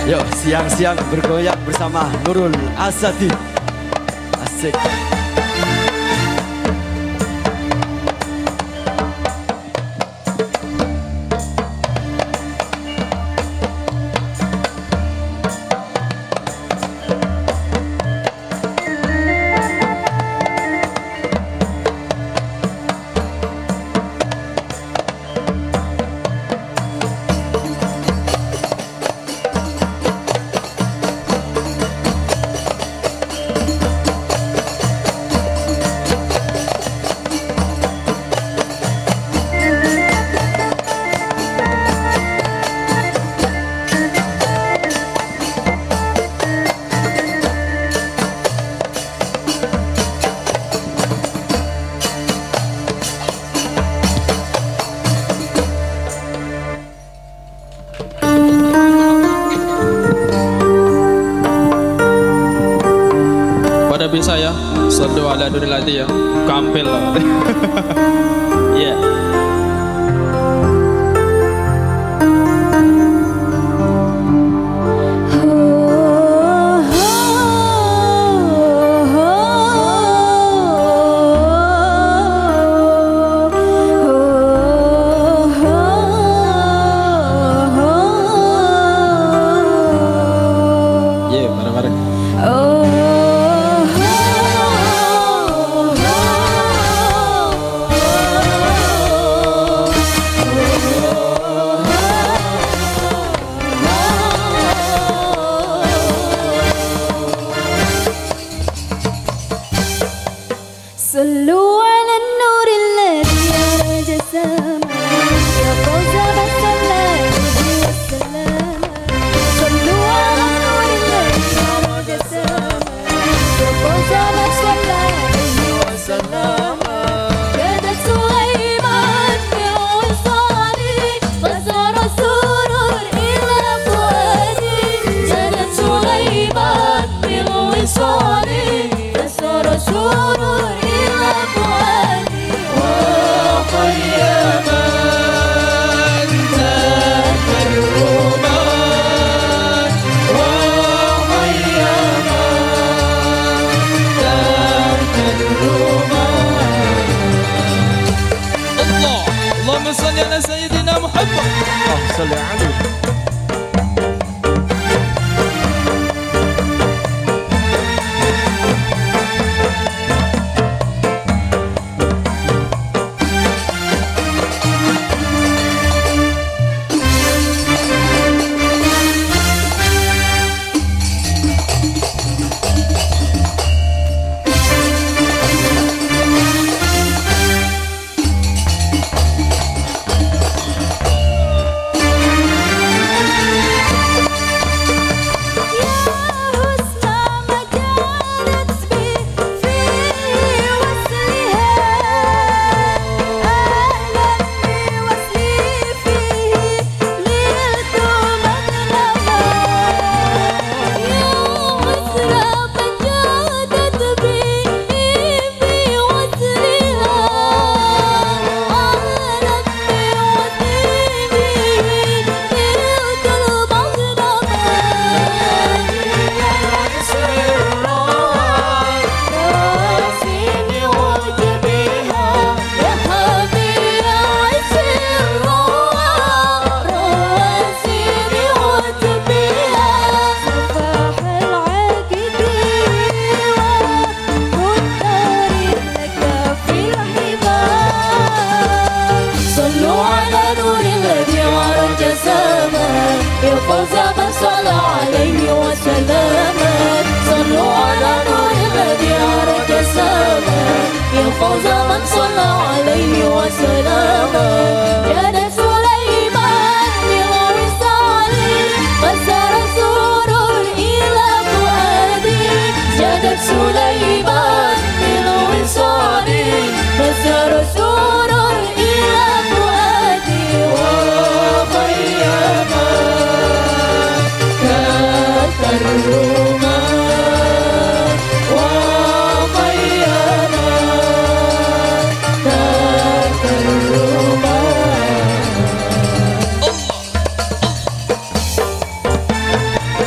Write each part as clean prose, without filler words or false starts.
Yuk, siang-siang bergoyang bersama Nurul Asadi. Asik. Bisa ya, sallu ala nuril hadi ya, kampil lah. Yeah. صلوا على النور الذي أرج السماء يا فوز من صلى والسلام. صلوا على النور الذي أرج السماء يا فوز من صلى والسلام. كادت سليمان بوصالي غزر السرور إلى فؤادي. كادت سليمان بوصالي غزر السرور اللهم صل على سيدنا محمد. اللهم صل عليه. يا فوز من صلى عليه وسلم. صلوا على نور الذي عرج السماء يا فوز من صلى عليه وسلم. كانت سليمان بوصالي غزر السرور إلى فؤادي. كانت سليمان بوصالي غزر السرور إلى فؤادي. وخيما الرومان وخيما ذاك الرومان.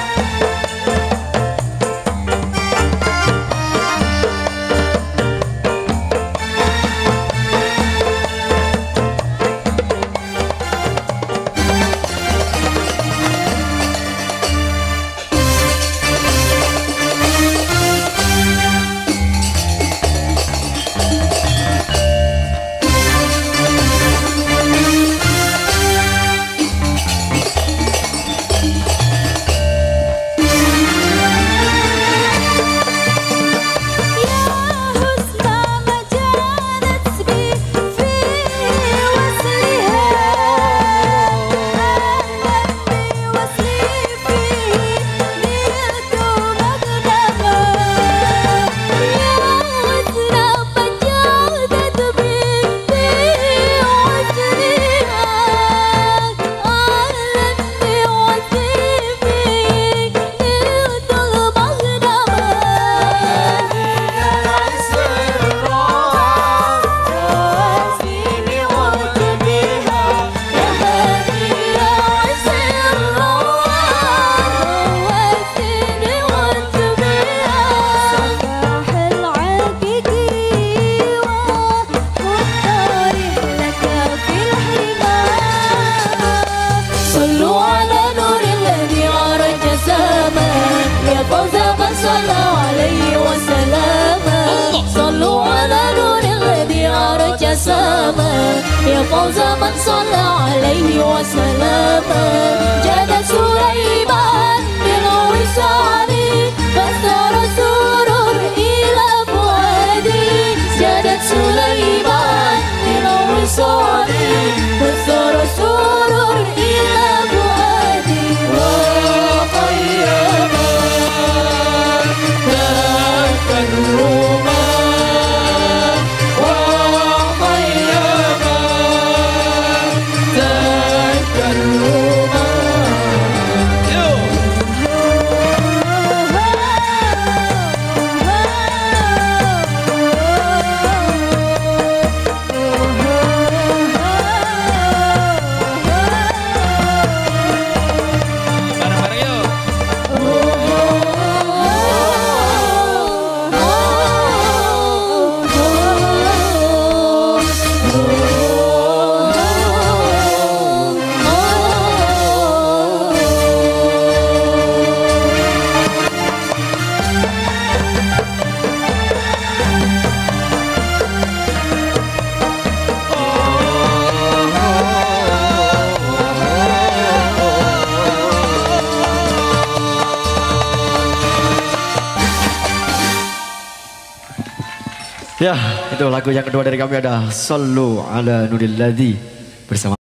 فوز من صلى عليه وسلم صلوا على نور الذي عرج سما يا فوز من صلى عليه وسلم جاد سليمان بالوصال فاختار سرور إلى فؤادي جادت سليمان بالوصال فاختار سرور إلى فؤادي وقيما ذاك الرومان وقيما ذاك Ya, itu lagu yang kedua dari kami ada Sallu ala Nuril Ladzi bersama